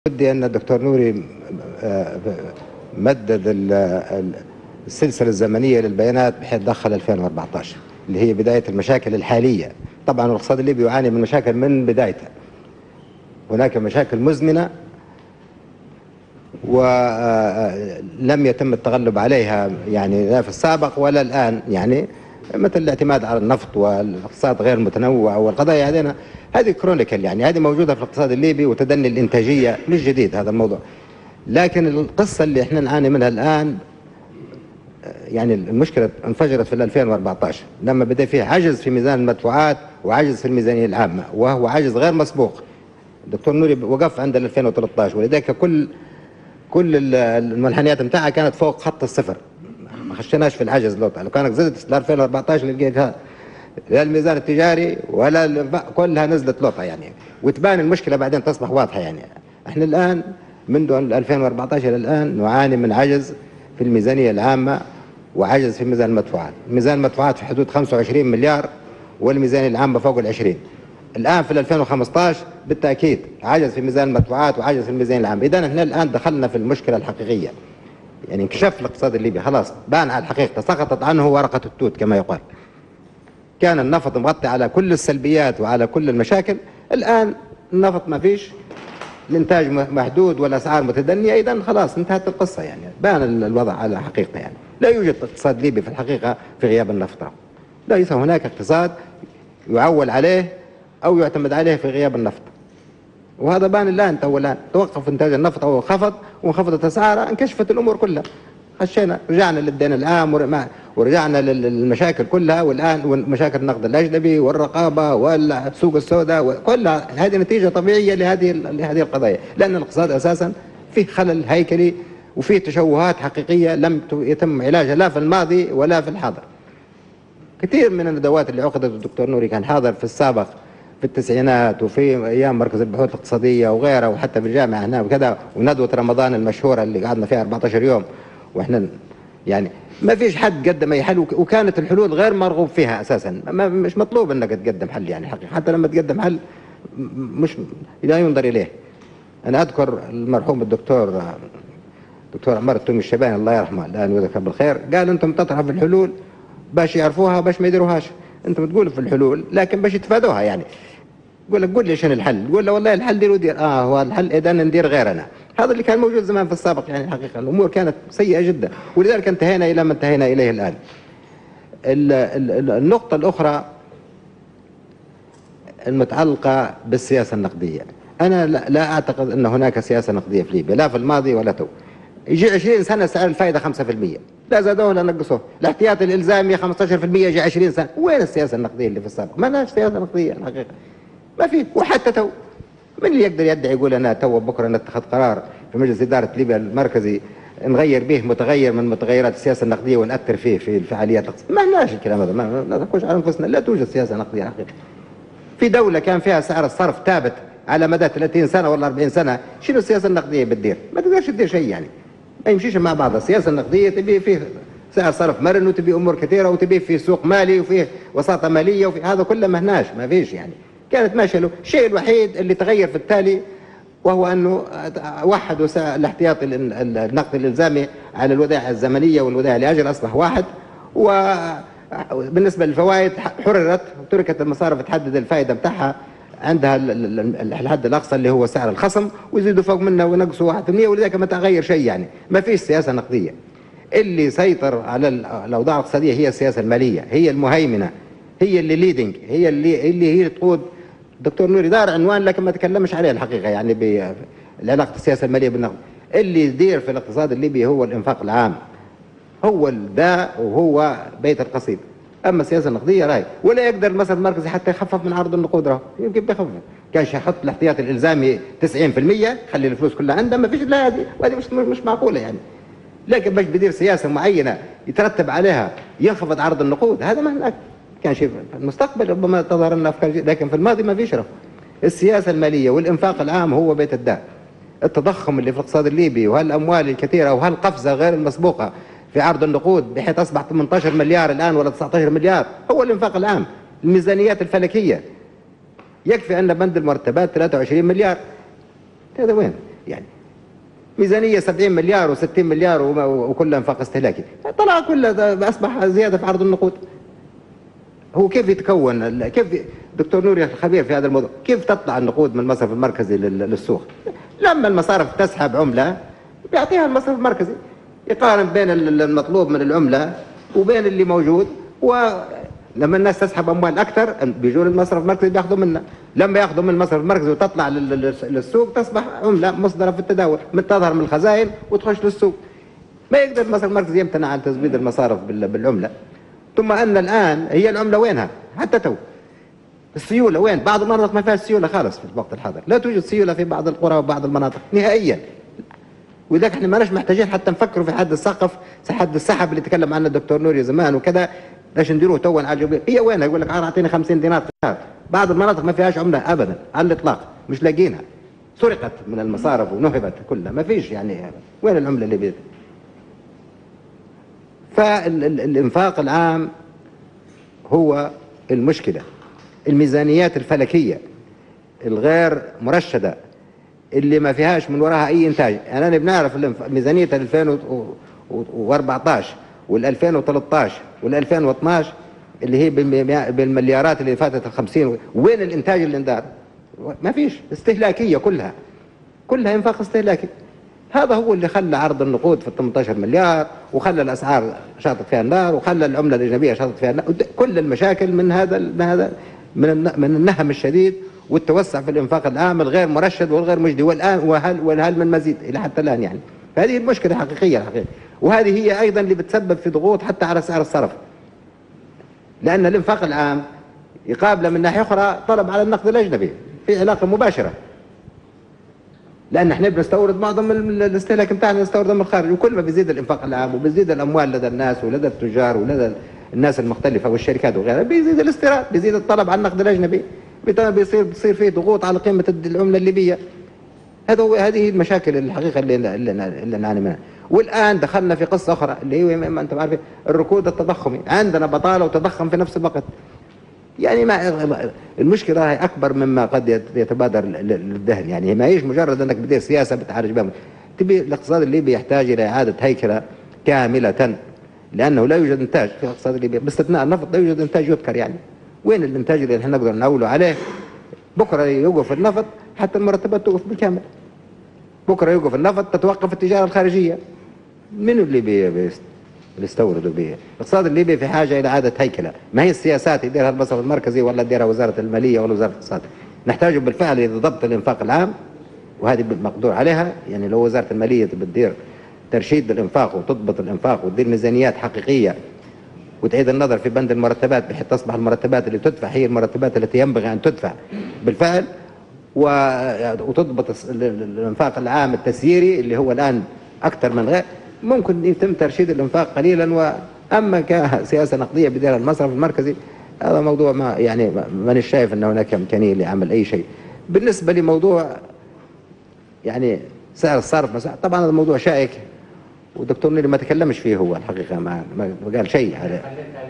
ودي أن الدكتور نوري مدد السلسلة الزمنية للبيانات بحيث دخل 2014 اللي هي بداية المشاكل الحالية. طبعا الاقتصاد الليبي يعاني من مشاكل من بدايته، هناك مشاكل مزمنة ولم يتم التغلب عليها يعني لا في السابق ولا الآن، يعني مثل الاعتماد على النفط والاقتصاد غير متنوع والقضايا هذه كرونيكال، يعني هذه موجودة في الاقتصاد الليبي وتدني الإنتاجية مش جديد هذا الموضوع. لكن القصة اللي احنا نعاني منها الآن يعني المشكلة انفجرت في 2014 لما بدأ فيه عجز في ميزان المدفوعات وعجز في الميزانية العامة، وهو عجز غير مسبوق. الدكتور نوري وقف عند 2013 ولذلك كل المنحنيات بتاعها كانت فوق خط الصفر، ما خشناش في العجز. لو كانت زادت ل 2014 لقيتها لا الميزان التجاري ولا كلها نزلت لوطة يعني، وتبان المشكلة بعدين تصبح واضحة. يعني احنا الآن منذ 2014 إلى الآن نعاني من عجز في الميزانية العامة وعجز في ميزان المدفوعات. ميزان المدفوعات في حدود 25 مليار والميزانية العامة فوق 20. الآن في 2015 بالتأكيد عجز في ميزان المدفوعات وعجز في الميزانية العامة. إذا احنا الآن دخلنا في المشكلة الحقيقية، يعني انكشاف الاقتصاد الليبي خلاص بان على الحقيقة، سقطت عنه ورقة التوت كما يقال. كان النفط مغطي على كل السلبيات وعلى كل المشاكل، الآن النفط ما فيش، الانتاج محدود والاسعار متدنيه، اذا خلاص انتهت القصه. يعني بان الوضع على حقيقته، يعني لا يوجد اقتصاد ليبي في الحقيقه في غياب النفط، ليس هناك اقتصاد يعول عليه او يعتمد عليه في غياب النفط، وهذا بان الان. الان توقف انتاج النفط او انخفض وانخفضت اسعاره، انكشفت الامور كلها، خشينا رجعنا للدين العام ورجعنا للمشاكل كلها، والان مشاكل النقد الاجنبي والرقابه والسوق السوداء وكلها هذه نتيجه طبيعيه لهذه القضايا، لان الاقتصاد اساسا فيه خلل هيكلي وفيه تشوهات حقيقيه لم يتم علاجها لا في الماضي ولا في الحاضر. كثير من الندوات اللي عقدت الدكتور نوري كان حاضر في السابق في التسعينات وفي ايام مركز البحوث الاقتصاديه وغيرها، وحتى في الجامعه هنا وكذا، وندوه رمضان المشهوره اللي قعدنا فيها 14 يوم، واحنا يعني ما فيش حد قدم اي حل، وكانت الحلول غير مرغوب فيها اساسا. مش مطلوب انك تقدم حل، يعني حقيقة حتى لما تقدم حل مش لا ينظر اليه. انا اذكر المرحوم الدكتور عمار التومي الشباني الله يرحمه الان ويذكره بالخير، قال انتم تطرحوا في الحلول باش يعرفوها باش ما يديروهاش، انتم تقولوا في الحلول لكن باش يتفادوها. يعني يقول لك قول لي شنو الحل، تقول له والله الحل دير هو الحل اذا ندير غيرنا. هذا اللي كان موجود زمان في السابق، يعني الحقيقه الامور كانت سيئه جدا، ولذلك انتهينا الى ما انتهينا اليه الان. النقطه الاخرى المتعلقه بالسياسه النقديه، انا لا اعتقد ان هناك سياسه نقديه في ليبيا لا في الماضي ولا تو. يجي 20 سنه سعر الفائده 5%، لا زادوه ولا نقصوه، الاحتياطي الالزامي 15%، يجي 20 سنه، وين السياسه النقديه اللي في السابق؟ ما لناش سياسه نقديه الحقيقه، ما في. وحتى تو من اللي يقدر يدعي يقول انا تو بكره نتخذ قرار في مجلس اداره ليبيا المركزي نغير به متغير من متغيرات السياسه النقديه ونأثر فيه في الفعاليات الاقتصاديه؟ ما لناش الكلام هذا، ما نقولش على انفسنا، لا توجد سياسه نقديه حقيقه. في دوله كان فيها سعر الصرف ثابت على مدى 30 سنه ولا 40 سنه، شنو السياسه النقديه بتدير؟ ما تقدرش تدير شيء، يعني ما يمشيش مع بعض. السياسه النقديه تبي فيه سعر صرف مرن، وتبي امور كثيره، وتبي فيه سوق مالي وفيه وساطه ماليه، وفي هذا كله ما هناش، ما فيش. يعني كانت ماشيه له. الشيء الوحيد اللي تغير في التالي وهو انه وحدوا الاحتياطي النقد الالزامي على الودائع الزمنيه والودائع لاجل، اصبح واحد. وبالنسبه للفوائد حررت وتركت المصارف تحدد الفائده بتاعها عندها الحد الاقصى اللي هو سعر الخصم، ويزيدوا فوق منه وينقصوا 1%، ولذلك ما تغير شيء. يعني ما فيش سياسه نقديه. اللي سيطر على الاوضاع الاقتصاديه هي السياسه الماليه، هي المهيمنه، هي اللي ليدنج، هي اللي تقود. الدكتور نوري دار عنوان لكن ما تكلمش عليه الحقيقه، يعني بعلاقه السياسه الماليه بالنقد. اللي يدير في الاقتصاد الليبي هو الانفاق العام، هو الداء وهو بيت القصيد. اما السياسه النقديه راي، ولا يقدر المصرف المركزي حتى يخفف من عرض النقود، راه يمكن بيخفف. كان يحط الاحتياطي الالزامي 90%، خلي الفلوس كلها عنده، ما فيش. لا هذه وهذه مش معقوله يعني. لكن باش بدير سياسه معينه يترتب عليها ينخفض عرض النقود، هذا ما هناك. كان شيء في المستقبل ربما تظهر لنا افكار، لكن في الماضي ما فيش. السياسه الماليه والانفاق العام هو بيت الداء. التضخم اللي في الاقتصاد الليبي وهالاموال الكثيره وهالقفزه غير المسبوقه في عرض النقود بحيث اصبح 18 مليار الان ولا 19 مليار، هو الانفاق العام. الميزانيات الفلكيه يكفي ان بند المرتبات 23 مليار، هذا وين؟ يعني ميزانيه 70 مليار و60 مليار وكلها انفاق استهلاكي، طلع كلها اصبح زياده في عرض النقود. هو كيف يتكون، كيف دكتور نوري خبير في هذا الموضوع، كيف تطلع النقود من المصرف المركزي للسوق؟ لما المصارف تسحب عمله بيعطيها المصرف المركزي، يقارن بين المطلوب من العمله وبين اللي موجود، ولما الناس تسحب اموال اكثر بيجون المصرف المركزي بياخذوا منها، لما ياخذوا من المصرف المركزي وتطلع للسوق تصبح عمله مصدره في التداول، تظهر من الخزائن وتخش للسوق. ما يقدر المصرف المركزي يمتنع عن تزويد المصارف بالعمله. ثم ان الان هي العمله وينها؟ حتى تو السيوله وين؟ بعض المناطق ما فيهاش سيوله خالص في الوقت الحاضر، لا توجد سيوله في بعض القرى وبعض المناطق نهائيا. ولذلك احنا ماناش محتاجين حتى نفكروا في حد السقف، حد السحب اللي تكلم عنه الدكتور نوري زمان وكذا، باش نديروه تو على هي وينها؟ يقول لك اعطيني 50 دينار في الشهر. بعض المناطق ما فيهاش عمله ابدا على الاطلاق، مش لاقينها، سرقت من المصارف ونهبت كلها، ما فيش يعني وين العمله اللي بيدها؟ فالإنفاق العام هو المشكلة. الميزانيات الفلكية الغير مرشدة اللي ما فيهاش من وراها أي إنتاج. أنا بنعرف ميزانية 2014 وال2013 وال2012 اللي هي بالمليارات اللي فاتت ال50، وين الإنتاج اللي اندار؟ ما فيش، استهلاكية كلها إنفاق استهلاكي. هذا هو اللي خلى عرض النقود في 18 مليار، وخلى الاسعار شاطت فيها النار، وخلى العمله الاجنبيه شاطت فيها النار. كل المشاكل من هذا من النهم الشديد والتوسع في الانفاق العام الغير مرشد والغير مجدي، والان وهل من مزيد الى حتى الان يعني. فهذه المشكله حقيقيه وهذه هي ايضا اللي بتسبب في ضغوط حتى على سعر الصرف، لان الانفاق العام يقابله من ناحيه اخرى طلب على النقد الاجنبي في علاقه مباشره، لان احنا بنستورد معظم الاستهلاك بتاعنا نستورده من الخارج، وكل ما بيزيد الانفاق العام وبيزيد الاموال لدى الناس ولدى التجار ولدى الناس المختلفه والشركات وغيرها، بيزيد الاستيراد، بيزيد الطلب على النقد الاجنبي، بيصير فيه ضغوط على قيمه العمله الليبيه. هذه المشاكل الحقيقه اللي نعاني منها. والان دخلنا في قصه اخرى اللي هي ما انتم عارفين، الركود التضخمي. عندنا بطاله وتضخم في نفس الوقت. يعني ما المشكله هي اكبر مما قد يتبادر للذهن، يعني ما هيش مجرد انك بدير سياسه بتعالج بها. تبي الاقتصاد الليبي يحتاج الى اعاده هيكله كامله، لانه لا يوجد انتاج في الاقتصاد الليبي باستثناء النفط، لا يوجد انتاج يذكر. يعني وين الانتاج اللي احنا نقدر نعوله عليه؟ بكره يوقف النفط حتى المرتبات توقف بالكامل. بكره يوقف النفط تتوقف التجاره الخارجيه. من اللي بيستوردوا به؟ الاقتصاد الليبي في حاجه الى اعاده هيكله، ما هي السياسات يديرها المصرف المركزي ولا يديرها وزاره الماليه ولا وزاره الاقتصاد. نحتاج بالفعل الى ضبط الانفاق العام، وهذه مقدور عليها. يعني لو وزاره الماليه بتدير ترشيد الانفاق وتضبط الانفاق وتدير ميزانيات حقيقيه وتعيد النظر في بند المرتبات بحيث تصبح المرتبات اللي تدفع هي المرتبات التي ينبغي ان تدفع بالفعل، وتضبط الانفاق العام التسييري اللي هو الان اكثر من غير، ممكن يتم ترشيد الانفاق قليلا. واما كسياسه نقديه بدير المصرف المركزي هذا موضوع ما يعني مانيش شايف ان هناك امكانيه لعمل اي شيء. بالنسبه لموضوع يعني سعر الصرف طبعا هذا موضوع شائك، والدكتور نيري ما تكلمش فيه هو الحقيقه، ما قال شيء عليه.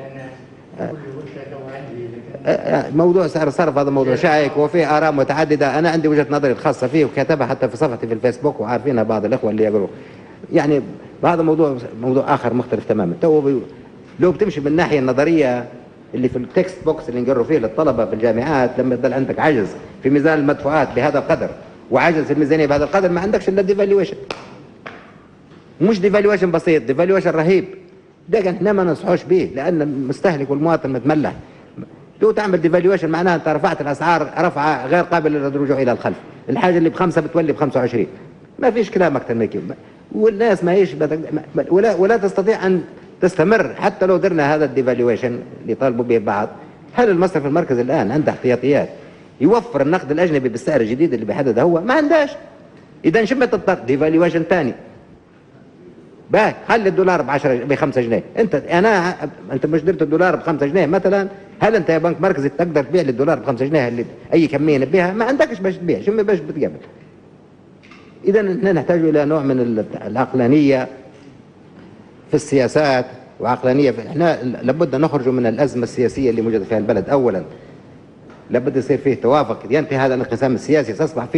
موضوع سعر الصرف هذا موضوع شائك وفيه آراء متعددة. أنا عندي وجهة نظري الخاصة فيه وكتبها حتى في صفحتي في الفيسبوك وعارفينها بعض الإخوة اللي يقروا. يعني هذا موضوع آخر مختلف تماما. لو بتمشي من الناحية النظرية اللي في التكست بوكس اللي نقروا فيه للطلبة في الجامعات، لما يضل عندك عجز في ميزان المدفوعات بهذا القدر وعجز في الميزانية بهذا القدر، ما عندكش إلا ديفالويشن. مش ديفالويشن بسيط، ديفالويشن رهيب. ده احنا ما ننصحوش به، لأن المستهلك والمواطن متملح. لو تعمل ديفالويشن معناها انت رفعت الاسعار رفعه غير قابله للرجوع الى الخلف، الحاجه اللي ب5 بتولي ب25، ما فيش كلام اكثر من كده. والناس ما هيش ولا تستطيع ان تستمر حتى لو درنا هذا الديفالويشن اللي طالبوا به البعض. هل المصرف المركزي الان عنده احتياطيات يوفر النقد الاجنبي بالسعر الجديد اللي بيحدده هو؟ ما عندهاش. اذا شو تضطر ديفالويشن ثاني. باهي خلي الدولار ب5 جنيه، انت مش درت الدولار ب5 جنيه مثلا، هل انت يا بنك مركزي تقدر تبيع لي الدولار ب5 جنيه اللي اي كميه نبيعها؟ ما عندكش باش تبيع، شو باش بتقابل؟ اذا احنا نحتاج الى نوع من العقلانيه في السياسات وعقلانيه احنا لابد ان نخرج من الازمه السياسيه اللي موجوده فيها البلد. اولا لابد يصير فيه توافق، ينتهي هذا الانقسام السياسي، تصبح فيه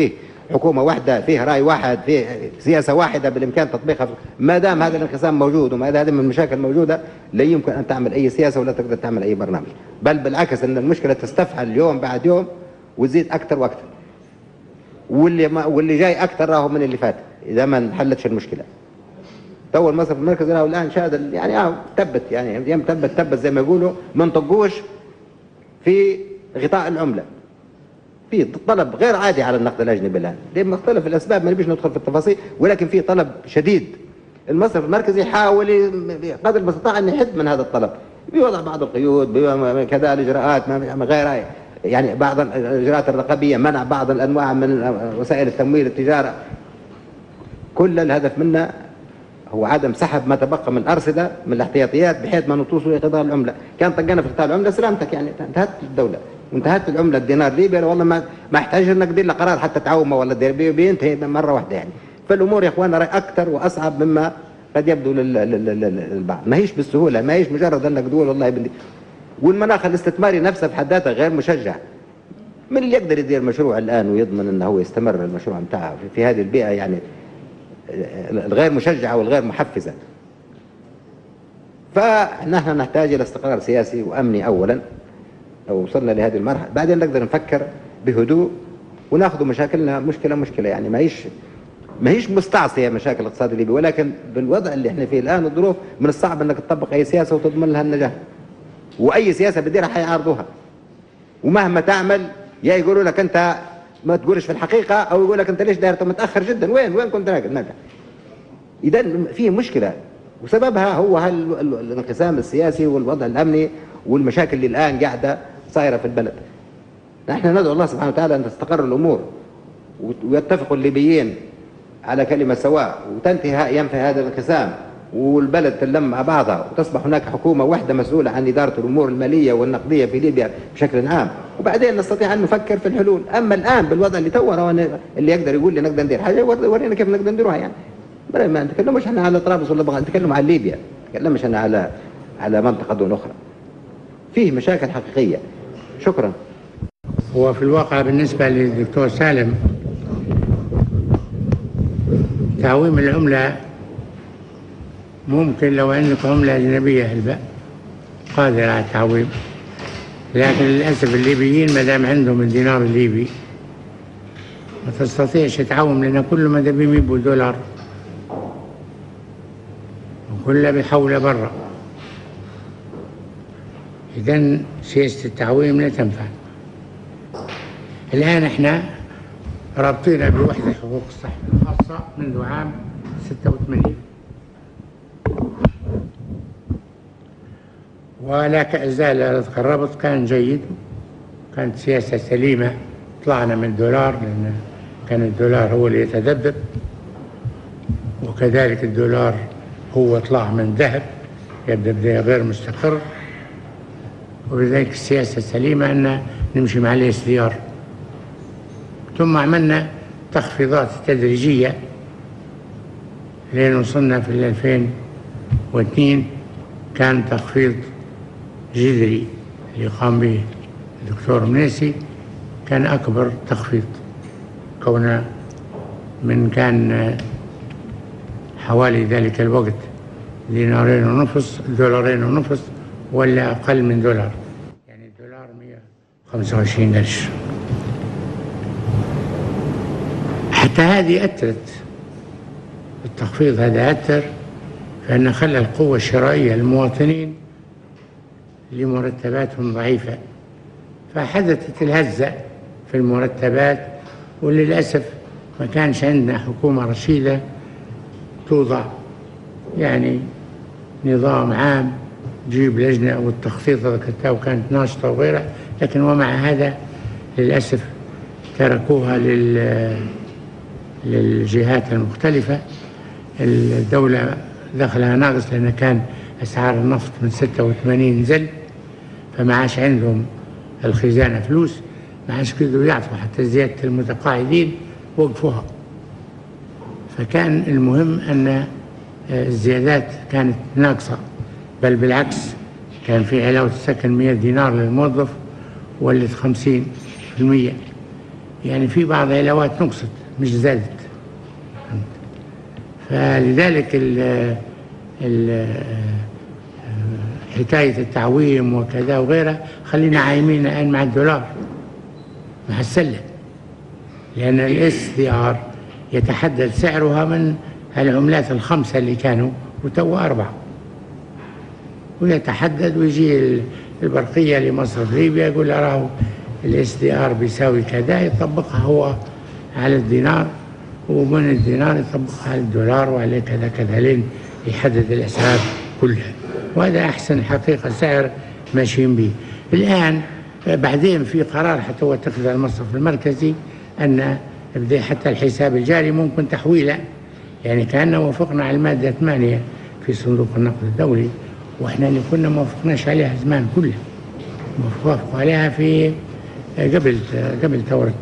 حكومه واحده فيها راي واحد، فيه سياسه واحده بالامكان تطبيقها. ما دام هذا الانقسام موجود وما هذه من المشاكل موجوده، لا يمكن ان تعمل اي سياسه ولا تقدر تعمل اي برنامج، بل بالعكس ان المشكله تستفحل يوم بعد يوم وتزيد اكثر واكثر. واللي جاي اكثر راهو من اللي فات اذا ما انحلتش المشكله. تو المصرف المركزي راهو الان شاهد يعني تبت، يعني يوم تبت زي ما يقولوا، ما نطقوش في غطاء العمله. في طلب غير عادي على النقد الاجنبي الان لمختلف الاسباب، ما نبيش ندخل في التفاصيل، ولكن في طلب شديد. المصرف المركزي يحاول قدر المستطاع ان يحد من هذا الطلب بوضع بعض القيود، كذا الاجراءات غير يعني بعض الاجراءات الرقابيه، منع بعض الانواع من وسائل التمويل التجاره. كل الهدف منه هو عدم سحب ما تبقى من ارصده من الاحتياطيات بحيث ما نطوصوا لقطاع العمله. كان طقنا في قطاع العمله سلامتك، يعني انتهت الدوله وانتهت العمله الدينار الليبي، والله ما يحتاج انك تدير له قرار حتى تعومه ولا بينتهي مره واحده يعني. فالامور يا اخوانا راي اكثر واصعب مما قد يبدو للبعض، ما هيش بالسهوله، ما هيش مجرد انك تقول والله بدي. والمناخ الاستثماري نفسه في حد ذاته غير مشجع. من اللي يقدر يدير مشروع الان ويضمن انه هو يستمر المشروع بتاعه في هذه البيئه يعني الغير مشجعه والغير محفزه؟ فنحن نحتاج الى استقرار سياسي وامني اولا لو وصلنا لهذه المرحله، بعدين نقدر نفكر بهدوء وناخذ مشاكلنا مشكله يعني ما هيش مستعصيه مشاكل الاقتصاد الليبي، ولكن بالوضع اللي احنا فيه الان الظروف من الصعب انك تطبق اي سياسه وتضمن لها النجاح. واي سياسه بديرها حيعارضوها، ومهما تعمل يا يقولوا لك انت ما تقولش في الحقيقه، او يقول لك انت ليش داير متاخر جدا، وين كنت ناجح. اذا في مشكله وسببها هو الانقسام السياسي والوضع الامني والمشاكل اللي الان قاعده صايره في البلد. نحن ندعو الله سبحانه وتعالى ان تستقر الامور ويتفق الليبيين على كلمه سواء ينفي هذا الانقسام والبلد تلم مع بعضها وتصبح هناك حكومه واحده مسؤوله عن اداره الامور الماليه والنقديه في ليبيا بشكل عام، وبعدين نستطيع ان نفكر في الحلول. اما الان بالوضع اللي تو اللي يقدر يقول لي نقدر ندير حاجه ورينا كيف نقدر نديروها يعني. ما نتكلمش احنا على طرابلس ولا بغداد، نتكلم على ليبيا، ما نتكلمش احنا على منطقه دون اخرى. فيه مشاكل حقيقيه. شكرا. هو في الواقع بالنسبه للدكتور سالم تعويم العمله ممكن لو عندك عمله اجنبيه هلبا قادر على التعويم، لكن للاسف الليبيين ما دام عندهم الدينار الليبي ما تستطيعش تعوم، لان كل ما بيجيبوا دولار وكله بيحوله برا. إذن سياسة التعويم لا تنفع. الآن احنا رابطين بوحدة حقوق الصحة الخاصة منذ عام 86، ولا زال الربط كان جيد، كانت سياسة سليمة. طلعنا من الدولار لأن كان الدولار هو اللي يتذبذب، وكذلك الدولار هو طلع من ذهب يبدأ بداية غير مستقر، وبذلك السياسة السليمة أن نمشي مع الSDR. ثم عملنا تخفيضات تدريجية لين وصلنا في 2002 كان تخفيض جذري اللي قام به الدكتور منيسي، كان أكبر تخفيض، كونه من كان حوالي ذلك الوقت دينارين ونصف، دولارين ونصف، ولا أقل من دولار، يعني الدولار 125 قرش. حتى هذه أثرت، التخفيض هذا أثر، فإنه خلى القوة الشرائية للمواطنين اللي مرتباتهم ضعيفة، فحدثت الهزة في المرتبات، وللأسف ما كانش عندنا حكومة رشيدة توضع يعني نظام عام تجيب لجنة والتخطيط هذا كانت ناشطة وغيرها، لكن ومع هذا للأسف تركوها للجهات المختلفة. الدولة دخلها ناقص لأن كان أسعار النفط من 86 نزل، فما عاش عندهم الخزانة فلوس، ما عاش قدروا يعطوا حتى زيادة المتقاعدين وقفوها. فكان المهم أن الزيادات كانت ناقصة، بل بالعكس كان في علاوة السكن 100 دينار للموظف ولت 50%، يعني في بعض علاوات نقصت. مش زادت. فلذلك حكاية التعويم وكذا وغيرها خلينا عايمين الآن مع الدولار، مع السلة، لأن الSDR يتحدد سعرها من العملات الخمسة اللي كانوا وتو 4، ويتحدد ويجي البرقية لمصرف ليبيا يقول راهو الSDR بيساوي كذا، يطبقها هو على الدينار، ومن الدينار يطبقها على الدولار وعلى كذا كذا لين يحدد الأسعار كلها. وهذا أحسن حقيقة سعر ماشيين به. الآن بعدين في قرار حتى هو اتخذ المصرف المركزي أن حتى الحساب الجاري ممكن تحويله، يعني كأننا وافقنا على المادة 8 في صندوق النقد الدولي، وإحنا اللي كنا ما وافقناش عليها زمان كله، وافقوا عليها في قبل ثورة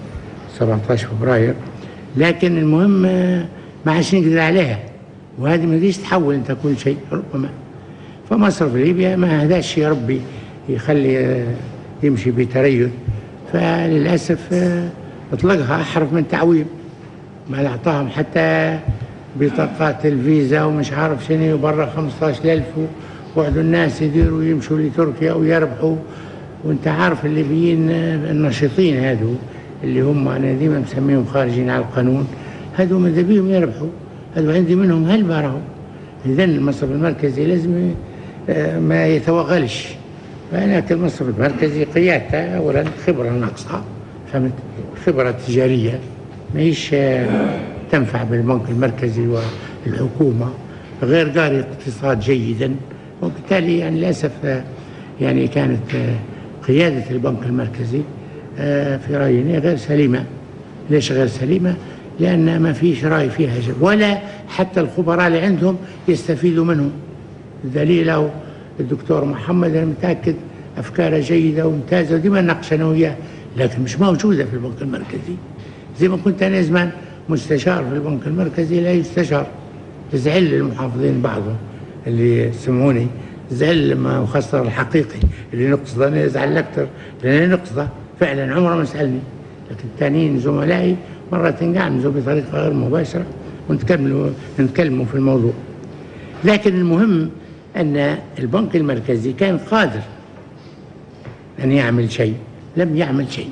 17 فبراير، لكن المهم ما عادش نقدر عليها، وهذه ما تجيش تحول انت كل شيء ربما. فمصرف ليبيا ما هداش يا ربي يخلي يمشي بتريث، فللأسف اطلقها أحرف من تعويم، ما أعطاهم حتى بطاقات الفيزا ومش عارف شنو، وبرا 15,000 وقعدوا الناس يديروا يمشوا لتركيا ويربحوا. وانت عارف الليبيين النشيطين هذو اللي هم أنا ديما مسميهم خارجين على القانون، هذو ماذا بيهم يربحوا، هذو عندي منهم هلبة راهو. إذن المصرف المركزي لازم ما يتوغلش. فهناك المصرف المركزي قيادته أولا خبرة ناقصة، فهمت، خبرة تجارية ماهيش تنفع بالبنك المركزي والحكومة، غير قاري اقتصاد جيدا، وبالتالي يعني للأسف يعني كانت قيادة البنك المركزي في رأيي غير سليمة. ليش غير سليمة؟ لأن ما فيش رأي فيها ولا حتى الخبراء اللي عندهم يستفيدوا منهم. الدليل أو الدكتور محمد أنا متأكد أفكاره جيدة وممتازة وديما نناقش أنا وياه، لكن مش موجودة في البنك المركزي. زي ما كنت أنا زمان مستشار في البنك المركزي لا يستشار، زعل المحافظين بعضهم اللي سمعوني، زعل لما وخاصة الحقيقي اللي نقصده أنا يزعل أكثر، لأن أنا نقصده فعلا عمره ما سألني، لكن الثانيين زملائي مرات نقعمزوا بطريقة غير مباشرة ونتكلموا في الموضوع. لكن المهم أن البنك المركزي كان قادر أن يعمل شيء، لم يعمل شيء،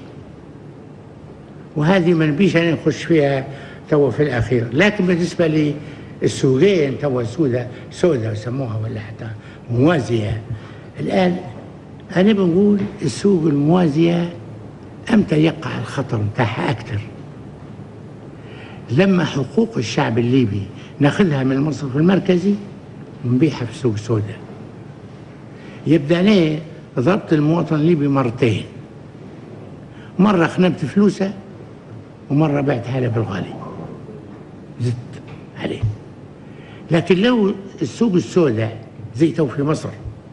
وهذه ما نبيش أن نخش فيها توا في الأخير. لكن بالنسبة للسوقين توا سوداء سموها ولا حتى موازية، الآن أنا بنقول السوق الموازية أمتى يقع الخطر متاعها أكثر؟ لما حقوق الشعب الليبي ناخذها من المصرف المركزي ونبيعها في السوق السوداء. يبدأ أنا ضربت المواطن الليبي مرتين، مرة خنبت فلوسه ومرة بعتها له بالغالي زدت عليه. لكن لو السوق السوداء زي تو في مصر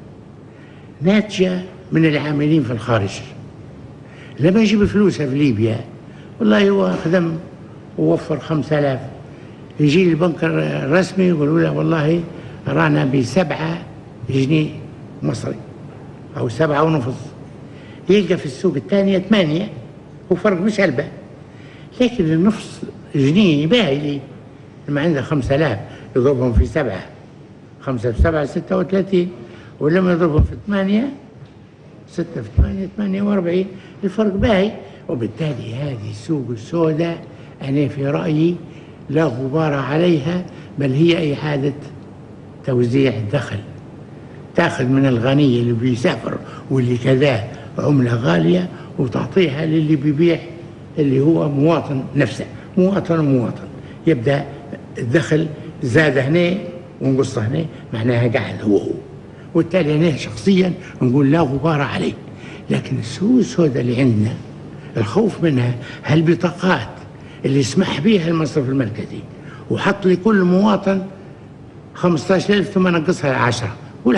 ناتجة من العاملين في الخارج، لما يجيب فلوسه في ليبيا والله هو خدم ووفر 5000، يجي البنك الرسمي يقولوا له والله رانا ب7 جنيه مصري أو 7.5، يلقى في السوق الثانية 8، وفرق مش هلبة. لكن النص جنيه باهي لي لما عنده 5000 يضربهم في 7، 5 في 7 36، ولما يضربهم في 8 6 في 8 48، الفرق باهي. وبالتالي هذه السوق السوداء أنا في رأيي لا غبار عليها، بل هي إعادة توزيع دخل، تأخذ من الغني اللي بيسافر واللي كذا عملة غالية وتعطيها للي بيبيع اللي هو مواطن نفسه، مواطن يبدأ الدخل زاد هنا ونقص هنا، معناها قاعد هو. وبالتالي أنا شخصيا نقول لا غبار عليه. لكن السوق السوداء اللي عندنا الخوف منها هالبطاقات اللي يسمح بها المصرف المركزي وحط لكل مواطن 15,000 ثم نقصها 10، قول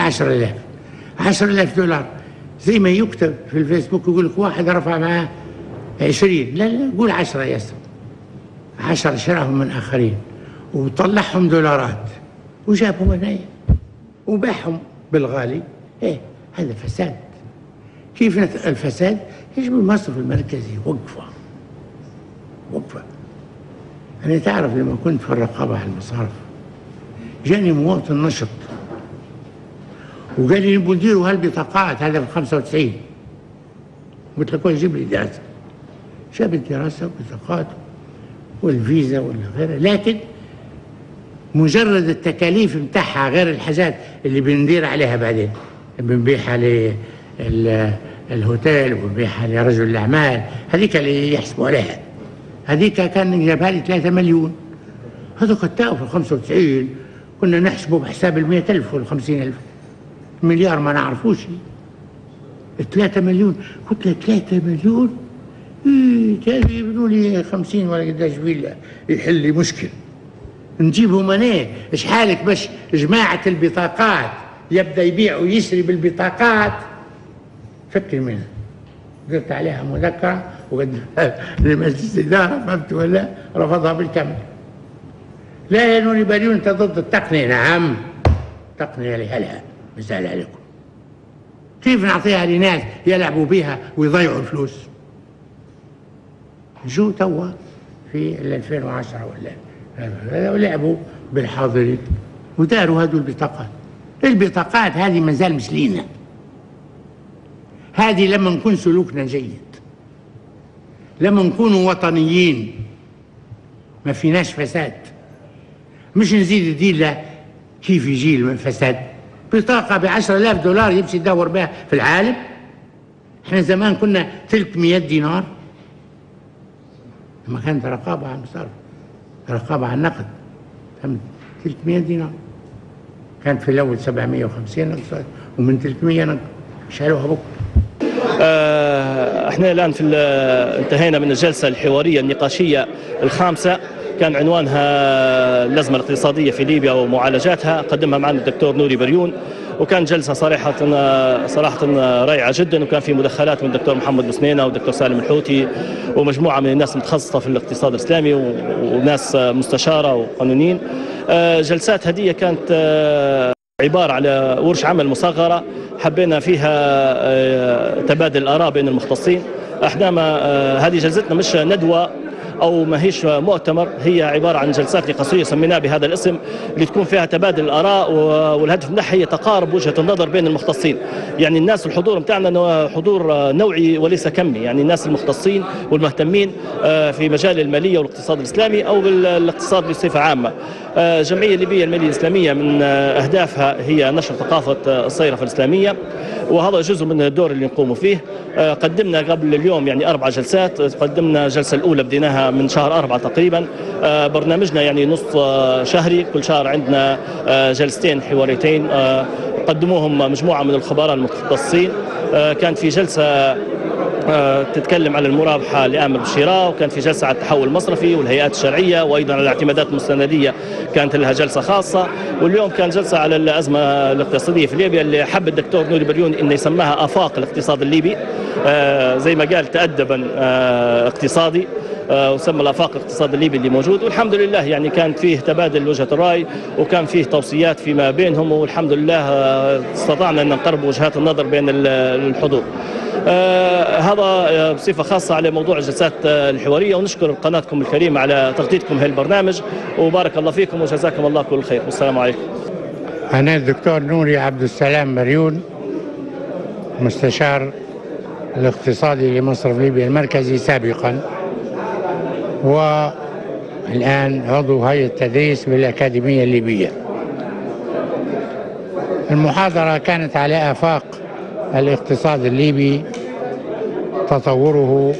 10,000 دولار، زي ما يكتب في الفيسبوك يقول لك واحد رفع معاه 20، لا قول 10 ياسر، 10 شراهم من آخرين وطلعهم دولارات وجابهم هنا وباعهم بالغالي. ايه هذا فساد. كيف الفساد؟ يجب المصرف المركزي وقفه أنا تعرف لما كنت في الرقابة على المصارف جاني مواطن نشط وقال لي نبغى نديروا هالبطاقات، هذا في 95. قلت له كويس جيب لي دراسة. جاب الدراسة والبطاقات والفيزا ولا غيرها، لكن مجرد التكاليف متاعها غير الحاجات اللي بندير عليها بعدين، بنبيعها للهوتيل وبنبيعها لرجل الأعمال، هذيك اللي يحسبوا عليها، هذيك كان جابها لي 3 مليون. هذوك التاو في 95 كنا نحسبه بحساب 100,000 ولا 50,000 مليار ما نعرفوش. 3 مليون، قلت له 3 مليون؟ كانوا يبنوا لي 50 ولا قداش فيلا يحل لي مشكل. نجيبهم انا، ايش حالك باش جماعة البطاقات يبدا يبيع ويشري بالبطاقات؟ فكر منها. درت عليها مذكرة وقد لمجلس الإدارة، فهمت ولا؟ رفضها بالكامل. لا يا نوري بريون انت ضد التقنية؟ نعم، تقنية لهلها مسألة عليكم. كيف نعطيها لناس يلعبوا بها ويضيعوا الفلوس؟ جو توا في 2010 ولا ولعبوا بالحاضرين وداروا هذو البطاقات. البطاقات هذه ما زال مش لينا، هذه لما نكون سلوكنا جيد، لما نكونوا وطنيين ما فيناش فساد، مش نزيد الديلة كيف يجي الفساد. بطاقة ب10,000 دولار يمشي يدور بها في العالم. احنا زمان كنا 300 دينار لما كانت رقابة على المصارف، رقابة على النقد، فهمت؟ 300 دينار كانت في الأول 750 ومن 300 شالوها بكرة. احنا الآن انتهينا من الجلسة الحوارية النقاشية الخامسة، كان عنوانها الأزمة الاقتصادية في ليبيا ومعالجاتها، قدمها معنا الدكتور نوري بريون، وكان جلسة صراحة رائعة جدا، وكان في مداخلات من الدكتور محمد بسنينة والدكتور سالم الحوتي ومجموعة من الناس المتخصصة في الاقتصاد الإسلامي وناس مستشارة وقانونيين. جلسات هذه كانت عبارة على ورش عمل مصغرة حبينا فيها تبادل الآراء بين المختصين. احنا هذه جلستنا مش ندوة أو ما هيش مؤتمر، هي عبارة عن جلسات نقاشية سميناها بهذا الاسم، اللي تكون فيها تبادل الآراء، والهدف منها هي تقارب وجهة النظر بين المختصين. يعني الناس الحضور متاعنا حضور نوعي وليس كمي، يعني الناس المختصين والمهتمين في مجال المالية والاقتصاد الإسلامي أو بالاقتصاد بصفة عامة. الجمعية الليبية المالية الإسلامية من أهدافها هي نشر ثقافة الصيرفة الإسلامية، وهذا جزء من الدور اللي نقوم فيه. قدمنا قبل اليوم يعني 4 جلسات، قدمنا الجلسة الأولى بديناها من شهر 4 تقريبا. برنامجنا يعني نص شهري، كل شهر عندنا جلستين حواريتين قدموهم مجموعة من الخبراء المتخصصين. كان في جلسة تتكلم على المرابحة لآمر بالشراء، وكان في جلسة على التحول المصرفي والهيئات الشرعية، وأيضا على الاعتمادات المستندية كانت لها جلسة خاصة. واليوم كان جلسة على الأزمة الاقتصادية في ليبيا، اللي حب الدكتور نوري بريون إنه يسماها آفاق الاقتصاد الليبي، زي ما قال تأدبا اقتصادي، وسمى الآفاق الاقتصاد الليبي اللي موجود. والحمد لله يعني كان فيه تبادل وجهة الرأي، وكان فيه توصيات فيما بينهم، والحمد لله استطعنا أن نقرب وجهات النظر بين الحضور. هذا بصفة خاصة على موضوع الجلسات الحوارية، ونشكر قناتكم الكريمة على تغطيتكم هالبرنامج، وبارك الله فيكم وجزاكم الله كل خير، والسلام عليكم. أنا الدكتور نوري عبد السلام بريون، مستشار الاقتصادي لمصرف ليبيا المركزي سابقا، والآن عضو هيئة التدريس بالأكاديمية الليبية. المحاضرة كانت على آفاق الاقتصاد الليبي، تطوره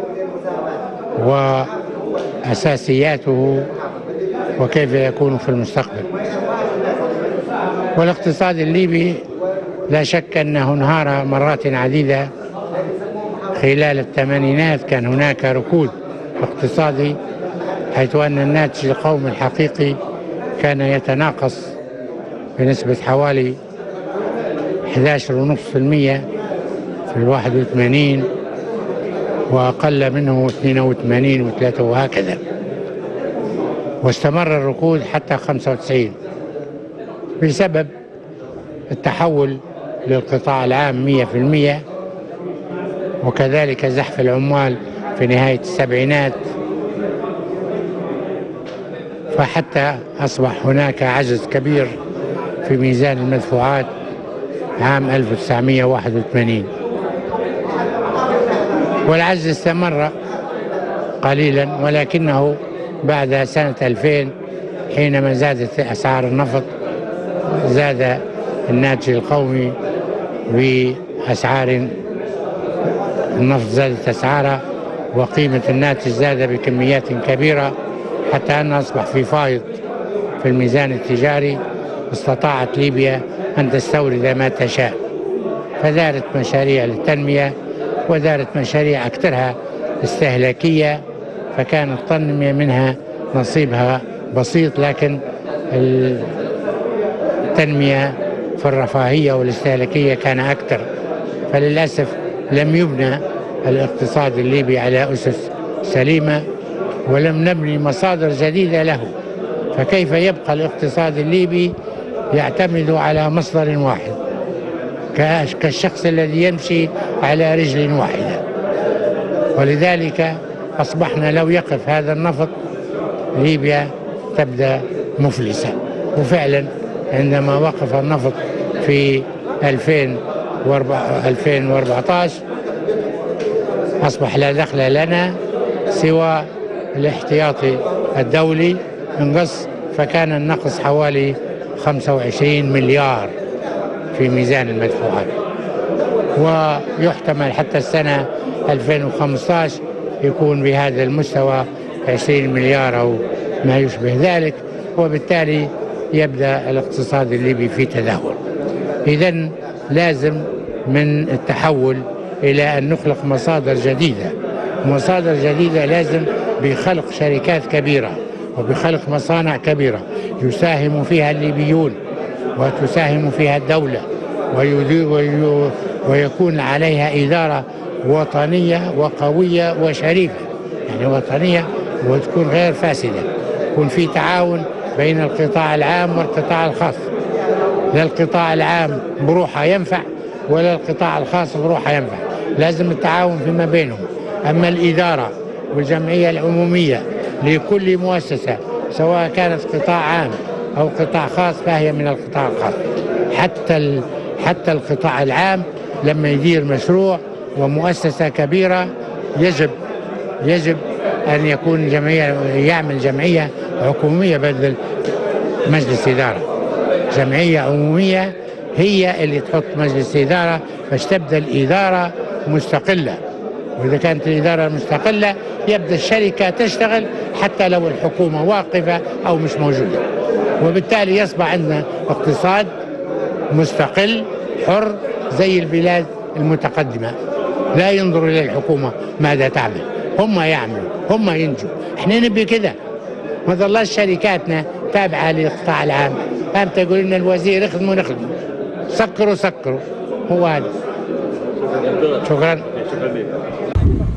وأساسياته وكيف يكون في المستقبل. والاقتصاد الليبي لا شك أنه انهار مرات عديدة خلال الثمانينات، كان هناك ركود اقتصادي، حيث أن الناتج القومي الحقيقي كان يتناقص بنسبة حوالي 11.5% في 81، وأقل منه 82 و3 وهكذا، واستمر الركود حتى 95 بسبب التحول للقطاع العام 100%، وكذلك زحف العمال في نهاية السبعينات، فحتى أصبح هناك عجز كبير في ميزان المدفوعات عام 1981، والعجز استمر قليلا، ولكنه بعد سنة 2000 حينما زادت أسعار النفط زاد الناتج القومي بأسعار النفط، زادت أسعاره وقيمة الناتج زاد بكميات كبيرة حتى أنه أصبح في فائض في الميزان التجاري. استطاعت ليبيا أن تستورد ما تشاء، فدارت مشاريع للتنمية ودارت مشاريع أكثرها استهلاكية، فكان التنمية منها نصيبها بسيط، لكن التنمية في الرفاهية والاستهلاكية كان أكثر. فللأسف لم يبنى الاقتصاد الليبي على أسس سليمة، ولم نبني مصادر جديدة له، فكيف يبقى الاقتصاد الليبي يعتمد على مصدر واحد كالشخص الذي يمشي على رجل واحدة؟ ولذلك أصبحنا لو يقف هذا النفط ليبيا تبدأ مفلسة. وفعلا عندما وقف النفط في 2014 أصبح لا دخل لنا سوى الاحتياطي الدولي انقص، فكان النقص حوالي 25 مليار في ميزان المدفوعات، ويحتمل حتى السنة 2015 يكون بهذا المستوى 20 مليار أو ما يشبه ذلك، وبالتالي يبدأ الاقتصاد الليبي في تدهور. إذن لازم من التحول إلى أن نخلق مصادر جديدة. مصادر جديدة لازم بخلق شركات كبيرة وبخلق مصانع كبيرة يساهم فيها الليبيون وتساهم فيها الدولة، ويكون عليها إدارة وطنية وقوية وشريفة، يعني وطنية وتكون غير فاسدة، يكون في تعاون بين القطاع العام والقطاع الخاص. لا القطاع العام بروحه ينفع ولا القطاع الخاص بروحه ينفع، لازم التعاون فيما بينهم. أما الإدارة والجمعية العمومية لكل مؤسسة سواء كانت قطاع عام أو قطاع خاص فهي من القطاع الخاص. حتى القطاع العام لما يدير مشروع ومؤسسة كبيرة يجب أن يكون يعمل جمعية حكومية بدل مجلس إدارة. جمعية عمومية هي اللي تحط مجلس إدارة، فتبدأ الإدارة مستقلة، وإذا كانت الإدارة مستقلة يبدأ الشركة تشتغل حتى لو الحكومة واقفة أو مش موجودة، وبالتالي يصبح عندنا اقتصاد مستقل حر زي البلاد المتقدمة، لا ينظر إلى الحكومة ماذا تعمل، هم يعملوا هم ينجوا. احنا نبي كده، ما ظلش شركاتنا تابعة للقطاع العام، هم تقول لنا الوزير اخدموا نخدموا، سكروا هو هذا. شكرا.